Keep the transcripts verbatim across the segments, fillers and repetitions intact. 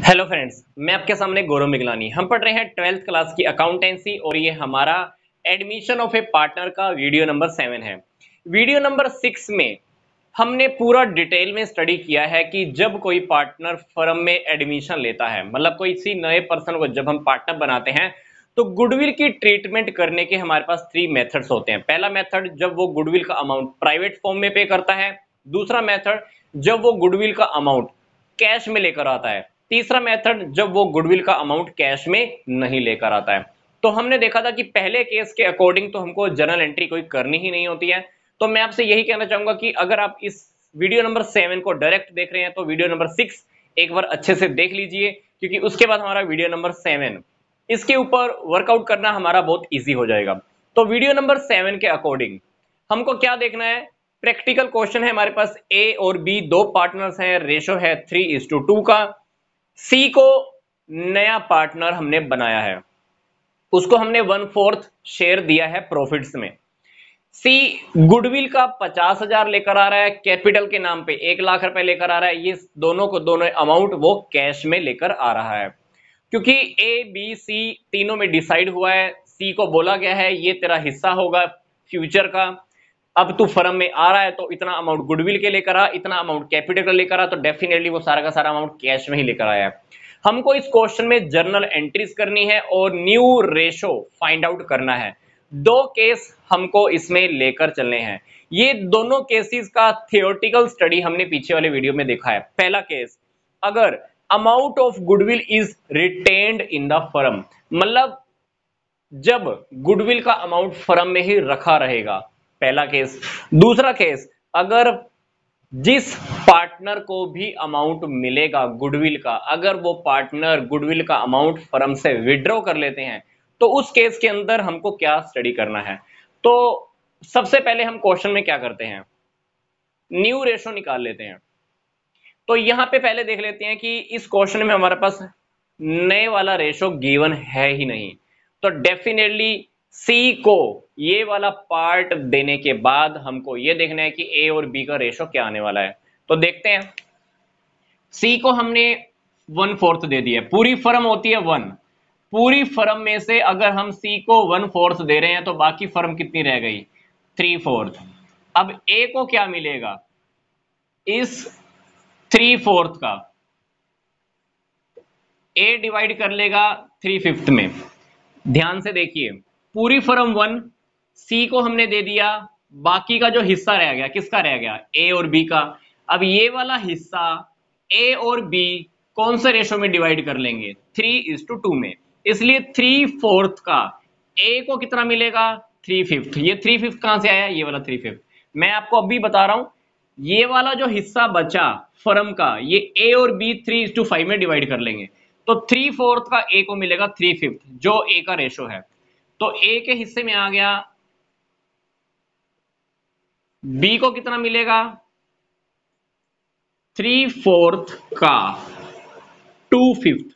Hello friends, मैं आपके सामने गौरव मिगलानी। हम पढ़ रहे हैं ट्वेल्थ क्लास की अकाउंटेंसी और ये हमारा एडमिशन ऑफ ए पार्टनर का वीडियो नंबर सेवन है। वीडियो नंबर सिक्स में हमने पूरा डिटेल में स्टडी किया है कि जब कोई पार्टनर फर्म में एडमिशन लेता है, मतलब कोई किसी नए पर्सन को जब हम पार्टनर बनाते हैं तो गुडविल की ट्रीटमेंट करने के हमारे पास थ्री मेथड्स होते हैं। पहला मेथड, जब वो गुडविल का अमाउंट प्राइवेट फॉर्म में पे करता है। दूसरा मेथड, जब वो गुडविल का अमाउंट कैश में लेकर आता है। तीसरा मेथड, जब वो गुडविल का अमाउंट कैश में नहीं लेकर आता है। तो हमने देखा था कि पहले केस के अकॉर्डिंग तो हमको जर्नल एंट्री कोई करनी ही नहीं होती है। तो मैं आपसे यही कहना चाहूंगा कि अगर आप इस वीडियो नंबर सेवन को डायरेक्ट देख रहे हैं तो वीडियो नंबर सिक्स एक बार अच्छे से देख लीजिए, क्योंकि उसके बाद हमारा वीडियो नंबर सेवन, इसके ऊपर वर्कआउट करना हमारा बहुत ईजी हो जाएगा। तो वीडियो नंबर सेवन के अकॉर्डिंग हमको क्या देखना है? प्रैक्टिकल क्वेश्चन है हमारे पास। ए और बी दो पार्टनर्स हैं, रेशो है थ्री इज टू टू का। सी को नया पार्टनर हमने बनाया है, उसको हमने वन फोर्थ शेयर दिया है प्रॉफिट्स में। सी गुडविल का पचास हजार लेकर आ रहा है, कैपिटल के नाम पे एक लाख रुपए लेकर आ रहा है। ये दोनों को दोनों अमाउंट वो कैश में लेकर आ रहा है, क्योंकि ए बी सी तीनों में डिसाइड हुआ है। सी को बोला गया है ये तेरा हिस्सा होगा फ्यूचर का, अब तू फर्म में आ रहा है तो इतना अमाउंट गुडविल के लेकर आ, इतना अमाउंट कैपिटल का लेकर आ, तो डेफिनेटली वो सारा का सारा अमाउंट कैश में ही लेकर आया है। हमको इस क्वेश्चन में जर्नल एंट्रीज करनी है और न्यू रेशो फाइंड आउट करना है। दो केस हमको इसमें लेकर चलने हैं। ये दोनों केसेस का थियोरेटिकल स्टडी हमने पीछे वाले वीडियो में देखा है। पहला केस, अगर amount of goodwill is retained in the firm, मतलब जब गुडविल का अमाउंट फर्म में ही रखा रहेगा, पहला केस। दूसरा केस, अगर जिस पार्टनर को भी अमाउंट मिलेगा गुडविल का, अगर वो पार्टनर गुडविल का अमाउंट फर्म से विड्रॉ कर लेते हैं, तो उस केस के अंदर हमको क्या स्टडी करना है। तो सबसे पहले हम क्वेश्चन में क्या करते हैं, न्यू रेशो निकाल लेते हैं। तो यहां पे पहले देख लेते हैं कि इस क्वेश्चन में हमारे पास नए वाला रेशो गिवन है ही नहीं, तो डेफिनेटली सी को ये वाला पार्ट देने के बाद हमको ये देखना है कि ए और बी का रेशो क्या आने वाला है। तो देखते हैं, सी को हमने वन फोर्थ दे दिया। पूरी फर्म होती है वन, पूरी फर्म में से अगर हम सी को वन फोर्थ दे रहे हैं तो बाकी फर्म कितनी रह गई? Three fourth. अब ए को क्या मिलेगा इस थ्री फोर्थ का? ए डिवाइड कर लेगा थ्री फिफ्थ में। ध्यान से देखिए, पूरी फर्म वन, सी को हमने दे दिया, बाकी का जो हिस्सा रह गया किसका रह गया? ए और बी का। अब ये वाला हिस्सा ए और बी कौन से रेशो में डिवाइड कर लेंगे? थ्री इज टू टू में। इसलिए थ्री फोर्थ का ए को कितना मिलेगा? Three fifth. ये थ्री फिफ्थ कहां से आया? ये वाला थ्री फिफ्थ। मैं आपको अभी बता रहा हूं, ये वाला जो हिस्सा बचा फर्म का, ये ए और B three is to five में डिवाइड कर लेंगे, तो थ्री फोर्थ का ए को मिलेगा थ्री फिफ्थ, जो ए का रेशो है। तो ए के हिस्से में आ गया, बी को कितना मिलेगा? थ्री फोर्थ का two fifth.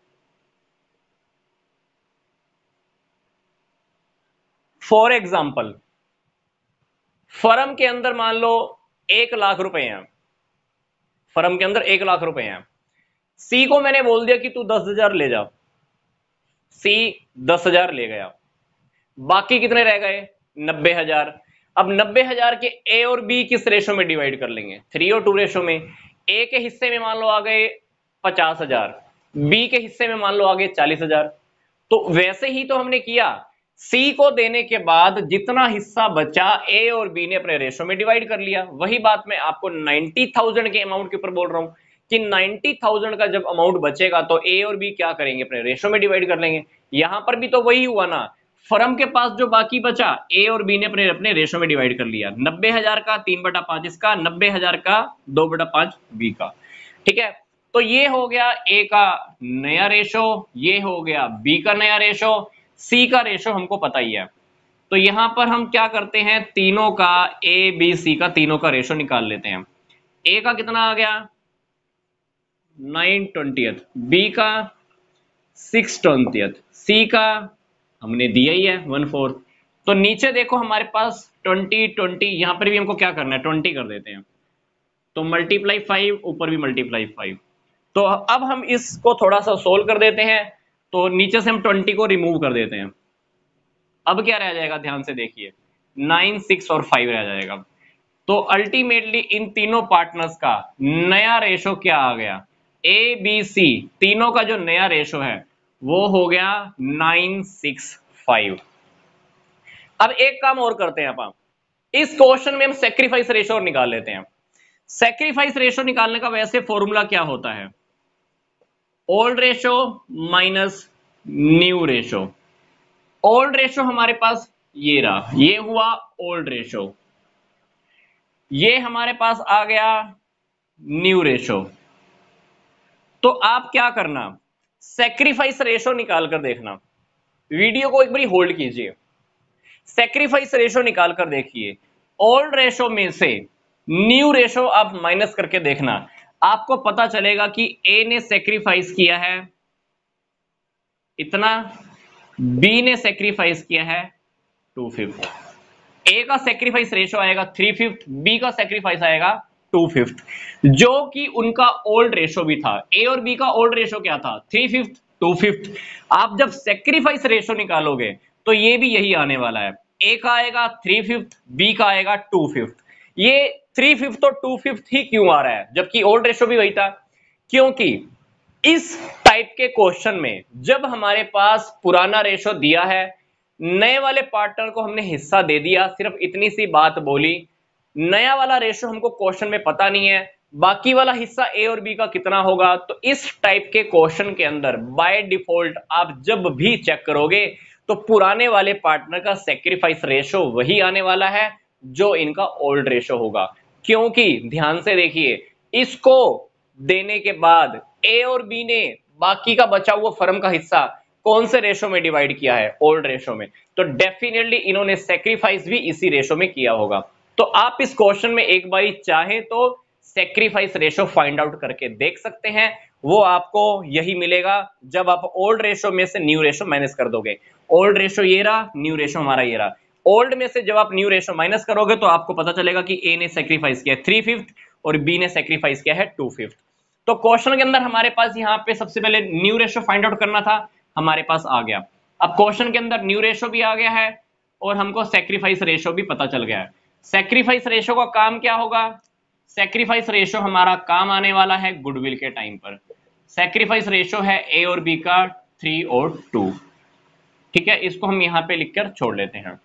For example, firm के अंदर मान लो एक लाख रुपए हैं, फर्म के अंदर एक लाख रुपए हैं। सी को मैंने बोल दिया कि तू दस हजार ले जा, सी दस हजार ले गया, बाकी कितने रह गए? नब्बे हजार। अब नब्बे हजार के ए और बी किस रेशो में डिवाइड कर लेंगे? थ्री और टू रेशो में। ए के हिस्से में मान लो आ गए पचास हजार, बी के हिस्से में मान लो आ गए चालीस हजार। तो वैसे ही तो हमने किया, सी को देने के बाद जितना हिस्सा बचा ए और बी ने अपने रेशो में डिवाइड कर लिया। वही बात मैं आपको नाइन्टी थाउजेंड के अमाउंट के ऊपर बोल रहा हूं कि नाइन्टी थाउजेंड का जब अमाउंट बचेगा तो ए और बी क्या करेंगे? अपने रेशो में डिवाइड कर लेंगे। यहां पर भी तो वही हुआ ना, फर्म के पास जो बाकी बचा ए और बी ने अपने अपने रेशो में डिवाइड कर लिया। नब्बे हजार का तीन बटा पांच इसका, नब्बे हजार का दो बटा पांच बी का। ठीक है, तो ये हो गया ए का नया रेशो, ये हो गया बी का नया रेशो, सी का रेशो हमको पता ही है। तो यहां पर हम क्या करते हैं, तीनों का, ए बी सी का तीनों का रेशो निकाल लेते हैं। ए का कितना आ गया? नाइन ट्वेंटियथ, बी का सिक्स ट्वेंटियथ, सी का हमने दिया ही है वन फोर्थ। तो नीचे देखो हमारे पास ट्वेंटी ट्वेंटी, यहां पर भी हमको क्या करना है? ट्वेंटी कर देते हैं, तो मल्टीप्लाई फाइव, ऊपर भी मल्टीप्लाई फाइव। तो अब हम इसको थोड़ा सा सोल्व कर देते हैं। तो नीचे से हम ट्वेंटी को रिमूव कर देते हैं। अब क्या रह जाएगा, ध्यान से देखिए, नाइन, सिक्स और फाइव रह जाएगा। तो अल्टीमेटली इन तीनों पार्टनर्स का नया रेशो क्या आ गया, ए बी सी तीनों का जो नया रेशो है वो हो गया नाइन, सिक्स, फाइव। अब एक काम और करते हैं आप, इस क्वेश्चन में हम सेक्रीफाइस रेशो निकाल लेते हैं। सेक्रीफाइस रेशो निकालने का वैसे फॉर्मूला क्या होता है, old ratio minus new ratio. Old ratio हमारे पास ये रहा, ये हुआ ओल्ड रेशो, ये हमारे पास आ गया न्यू रेशो। तो आप क्या करना, सेक्रीफाइस रेशो निकाल कर देखना। वीडियो को एक बार होल्ड कीजिए, सेक्रीफाइस रेशो निकाल कर देखिए। ओल्ड रेशो में से न्यू रेशो आप माइनस करके देखना, आपको पता चलेगा कि ए ने सेक्रीफाइस किया है इतना, बी ने सेक्रीफाइस किया है टू फिफ्थ। ए का सेक्रीफाइस रेशो आएगा थ्री फिफ्थ, बी का सेक्रीफाइस आएगा टू फिफ्थ, जो कि उनका ओल्ड रेशो भी था। ए और बी का ओल्ड रेशो क्या था, थ्री फिफ्थ, टू फिफ्थ। आप जब सेक्रीफाइस रेशो निकालोगे तो ये भी यही आने वाला है, ए का आएगा थ्री फिफ्थ, बी का आएगा टू फिफ्थ। ये थ्री फिफ्थ और टू फिफ्थ ही क्यों आ रहा है जबकि ओल्ड रेशो भी वही था, क्योंकि इस टाइप के क्वेश्चन में जब हमारे पास पुराना रेशो दिया है, नए वाले पार्टनर को हमने हिस्सा दे दिया, सिर्फ इतनी सी बात बोली, नया वाला रेशो हमको क्वेश्चन में पता नहीं है, बाकी वाला हिस्सा ए और बी का कितना होगा। तो इस टाइप के क्वेश्चन के अंदर बाय डिफॉल्ट आप जब भी चेक करोगे तो पुराने वाले पार्टनर का सेक्रीफाइस रेशो वही आने वाला है जो इनका ओल्ड रेशो होगा। क्योंकि ध्यान से देखिए, इसको देने के बाद ए और बी ने बाकी का बचा हुआ फर्म का हिस्सा कौन से रेशो में डिवाइड किया है, ओल्ड रेशो में। तो डेफिनेटली इन्होंने सेक्रीफाइस भी इसी रेशो में किया होगा। तो आप इस क्वेश्चन में एक बारी चाहे तो सेक्रीफाइस रेशो फाइंड आउट करके देख सकते हैं, वो आपको यही मिलेगा जब आप ओल्ड रेशो में से न्यू रेशो माइनस कर दोगे। ओल्ड रेशो ये रहा, न्यू रेशो हमारा ये रहा। ओल्ड में से जब आप न्यू रेशो माइनस करोगे तो आपको पता चलेगा कि ए ने सेक्रीफाइस किया है थ्री फिफ्थ और बी ने सेक्रीफाइस किया है टू फिफ्थ। तो क्वेश्चन के अंदर हमारे पास यहाँ पे सबसे पहले न्यू रेशो फाइंड आउट करना था, हमारे पास आ गया। अब क्वेश्चन के अंदर न्यू रेशो भी आ गया है और हमको सेक्रीफाइस रेशो भी पता चल गया है। सेक्रीफाइस रेशो का काम क्या होगा, सेक्रीफाइस रेशो हमारा काम आने वाला है गुडविल के टाइम पर। सेक्रीफाइस रेशो है ए और बी का थ्री और टू, ठीक है, इसको हम यहां पे लिखकर छोड़ लेते हैं।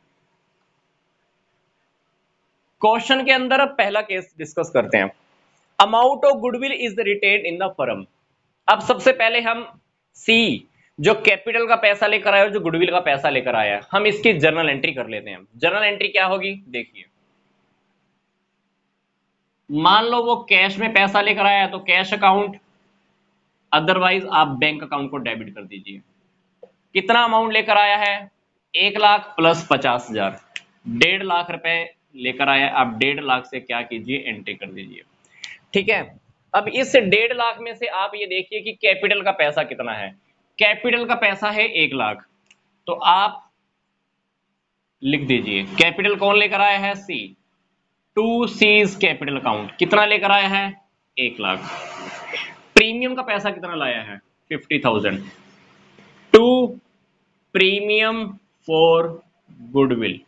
क्वेश्चन के अंदर अब पहला केस डिस्कस करते हैं। Amount of goodwill is retained in the firm. अब सबसे पहले हम सी जो कैपिटल का पैसा लेकर आया और जो गुडविल का पैसा लेकर आया है, हम इसकी जर्नल एंट्री कर लेते हैं। जर्नल एंट्री क्या होगी देखिए, मान लो वो कैश में पैसा लेकर आया है तो कैश अकाउंट, अदरवाइज आप बैंक अकाउंट को डेबिट कर दीजिए। कितना अमाउंट लेकर आया है, एक लाख प्लस पचास हजार, डेढ़ लाख रुपए लेकर आया, आप डेढ़ लाख से क्या कीजिए एंट्री कर दीजिए, ठीक है। अब इस डेढ़ लाख में से आप ये देखिए कि कैपिटल का पैसा कितना है, कैपिटल का पैसा है एक लाख, तो आप लिख दीजिए कैपिटल कौन लेकर आया है, C, to C's capital account कितना लेकर आया है, एक लाख। प्रीमियम का पैसा कितना लाया है, fifty thousand, to premium for goodwill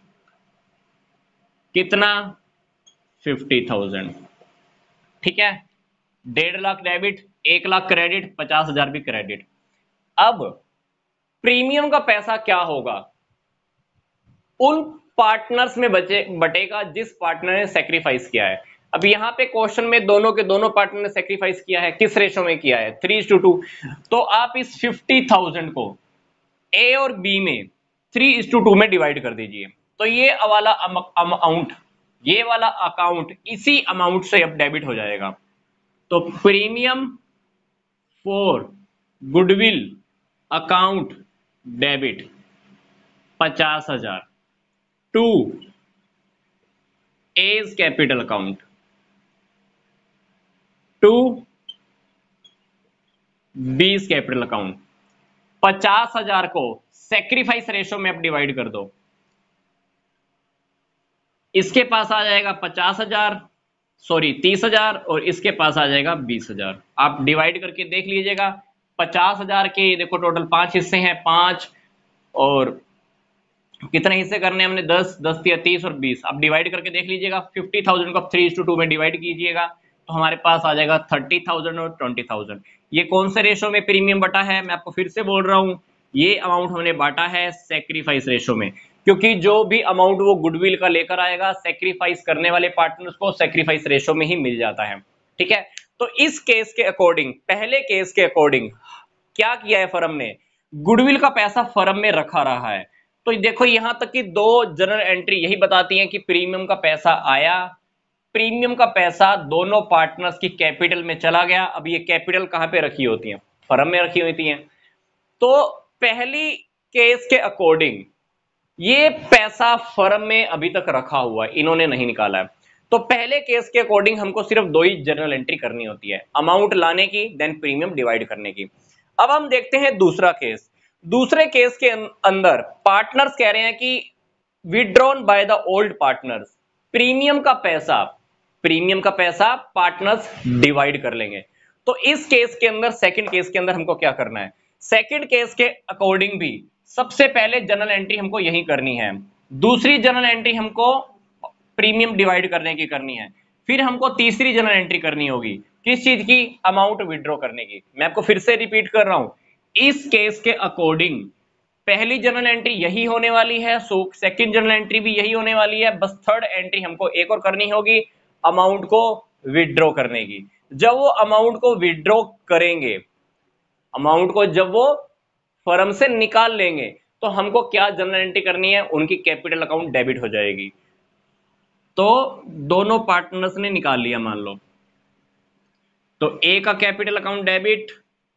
कितना, फिफ्टी थाउजेंड, ठीक है। डेढ़ लाख डेबिट, एक लाख क्रेडिट, पचास हजार भी क्रेडिट। अब प्रीमियम का पैसा क्या होगा, उन पार्टनर्स में बचे बटेगा जिस पार्टनर ने सेक्रीफाइस किया है। अब यहां पे क्वेश्चन में दोनों के दोनों पार्टनर ने सेक्रीफाइस किया है, किस रेशो में किया है, थ्री इज टू टू। तो आप इस फिफ्टी थाउजेंड को ए और बी में थ्री इज टू टू में डिवाइड कर दीजिए। तो ये वाला अमाउंट, ये वाला अकाउंट इसी अमाउंट से अब डेबिट हो जाएगा। तो premium for goodwill account debit पचास हजार, to A's capital account, to B's capital account. पचास हजार को सेक्रीफाइस रेशो में अब डिवाइड कर दो, इसके पास आ जाएगा पचास हजार, सॉरी तीस हजार और इसके पास आ जाएगा बीस हजार। आप डिवाइड करके देख लीजिएगा। पचास हजार के देखो टोटल पांच हिस्से हैं, पांच और कितने हिस्से करने हैं हमने, दस, दस या तीस और बीस। आप डिवाइड करके देख लीजिएगा। फिफ्टी थाउजेंड को आप थ्री टू टू में डिवाइड कीजिएगा तो हमारे पास आ जाएगा थर्टी थाउजेंड और ट्वेंटी थाउजेंड। ये कौन से रेशो में प्रीमियम बटा है, मैं आपको फिर से बोल रहा हूँ, ये अमाउंट हमने बांटा है सेक्रीफाइस रेशो में, क्योंकि जो भी अमाउंट वो गुडविल का लेकर आएगा सेक्रीफाइस करने वाले पार्टनर्स को सेक्रीफाइस रेशो में ही मिल जाता है। ठीक है, तो इस केस के अकॉर्डिंग, पहले केस के अकॉर्डिंग क्या किया है फर्म ने, गुडविल का पैसा फर्म में रखा रहा है। तो देखो यहां तक कि दो जनरल एंट्री यही बताती हैं कि प्रीमियम का पैसा आया, प्रीमियम का पैसा दोनों पार्टनर्स की कैपिटल में चला गया। अब ये कैपिटल कहां पे रखी होती है, फर्म में रखी होती है। तो पहली केस के अकॉर्डिंग ये पैसा फर्म में अभी तक रखा हुआ है, इन्होंने नहीं निकाला है। तो पहले केस के अकॉर्डिंग हमको सिर्फ दो ही जनरल एंट्री करनी होती है, अमाउंट लाने की, देन प्रीमियम डिवाइड करने की। अब हम देखते हैं दूसरा केस। दूसरे केस के अंदर पार्टनर्स कह रहे हैं कि withdrawn by the old partners, premium का पैसा, प्रीमियम का पैसा पार्टनर्स डिवाइड कर लेंगे। तो इस केस के अंदर, सेकंड केस के अंदर हमको क्या करना है, सेकंड केस के अकॉर्डिंग भी सबसे पहले जनरल एंट्री हमको यही करनी है, दूसरी जनरल एंट्री हमको प्रीमियम डिवाइड करने की करनी है, फिर हमको तीसरी जनरल एंट्री करनी होगी किस चीज की, अमाउंट विड्रॉ करने की। मैं आपको फिर से रिपीट कर रहा हूं, इस केस के अकॉर्डिंग पहली जनरल एंट्री यही होने वाली है, सो सेकंड जनरल एंट्री भी यही होने वाली है, बस थर्ड एंट्री हमको एक और करनी होगी, अमाउंट को विड्रॉ करने की। जब वो अमाउंट को विड्रॉ करेंगे, अमाउंट को जब वो फर्म से निकाल लेंगे तो हमको क्या जनरल एंट्री करनी है, उनकी कैपिटल अकाउंट डेबिट हो जाएगी। तो दोनों पार्टनर्स ने निकाल लिया मान लो, तो ए का कैपिटल अकाउंट डेबिट,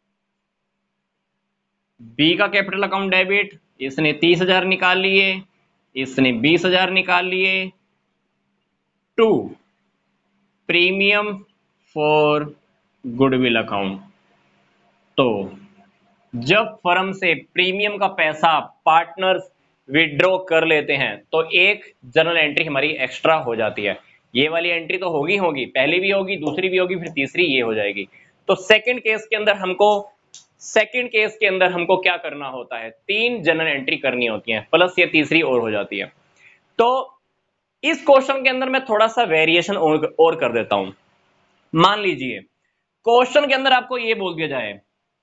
बी का कैपिटल अकाउंट डेबिट, इसने तीस हजार निकाल लिए, इसने बीस हजार निकाल लिए, to premium for goodwill account. तो जब फर्म से प्रीमियम का पैसा पार्टनर्स विड्रॉ कर लेते हैं तो एक जनरल एंट्री हमारी एक्स्ट्रा हो जाती है। ये वाली एंट्री तो होगी होगी पहली भी होगी, दूसरी भी होगी, फिर तीसरी ये हो जाएगी। तो सेकंड केस के अंदर हमको सेकंड केस के अंदर हमको क्या करना होता है, तीन जनरल एंट्री करनी होती है, प्लस ये तीसरी और हो जाती है। तो इस क्वेश्चन के अंदर मैं थोड़ा सा वेरिएशन और, और कर देता हूं। मान लीजिए क्वेश्चन के अंदर आपको ये बोल दिया जाए,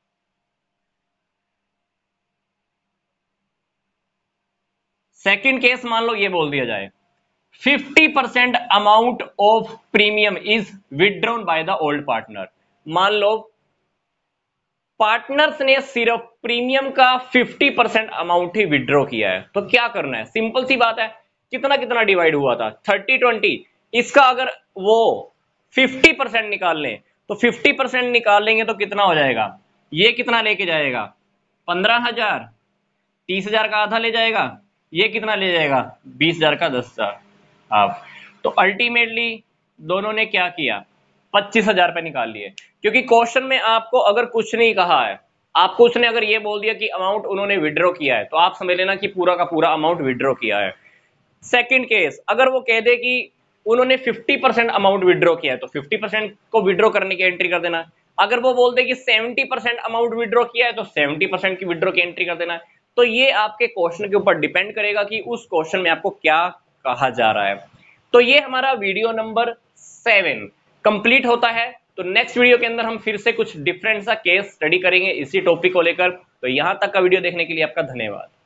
सेकंड केस मान लो ये बोल दिया जाए fifty percent amount of premium is withdrawn by the old partner. मान लो पार्टनर्स ने सिर्फ प्रीमियम का फिफ्टी परसेंट अमाउंट ही विड्रॉ किया है, तो क्या करना है, सिंपल सी बात है, कितना कितना डिवाइड हुआ था, थर्टी ट्वेंटी, इसका अगर वो फिफ्टी परसेंट निकाल लें तो फिफ्टी परसेंट निकाल लेंगे तो कितना हो जाएगा, ये कितना लेके जाएगा, पंद्रह हजार, तीस हजार का आधा ले जाएगा, ये कितना ले जाएगा, बीस हजार का दस हजार आप। तो अल्टीमेटली दोनों ने क्या किया, पच्चीस हजार रुपए निकाल लिए। क्योंकि क्वेश्चन में आपको अगर कुछ नहीं कहा है, आपको उसने अगर ये बोल दिया कि अमाउंट उन्होंने विड्रॉ किया है, तो आप समझ लेना कि पूरा का पूरा अमाउंट विड्रॉ किया है। सेकंड केस, अगर वो कह दे कि उन्होंने फिफ्टी परसेंट अमाउंट विड्रॉ किया है तो फिफ्टी परसेंट को विड्रॉ करने की एंट्री कर देना। अगर वो बोल दे कि सेवेंटी परसेंट अमाउंट विड्रॉ किया है तो सेवेंटी परसेंट की विड्रॉ की एंट्री कर देना। तो ये आपके क्वेश्चन के ऊपर डिपेंड करेगा कि उस क्वेश्चन में आपको क्या कहा जा रहा है। तो ये हमारा वीडियो नंबर सेवन कंप्लीट होता है। तो नेक्स्ट वीडियो के अंदर हम फिर से कुछ डिफरेंट सा केस स्टडी करेंगे इसी टॉपिक को लेकर। तो यहां तक का वीडियो देखने के लिए आपका धन्यवाद।